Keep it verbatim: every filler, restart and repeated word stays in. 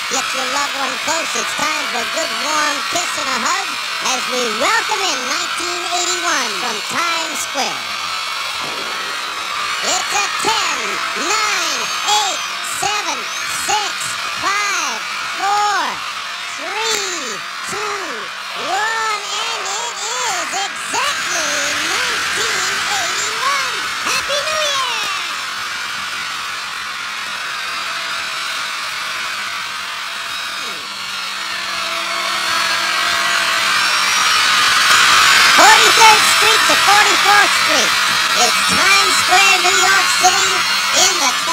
Get your loved one close. It's time for a good warm kiss and a hug as we welcome in nineteen eighty-one from Times Square. It's a ten, nine, eight, seven, six, five, four, three, two, one, and it is exactly nineteen eighty-one. Happy New Year! forty-third Street to forty-fourth Street. It's Times Square, New York City, in the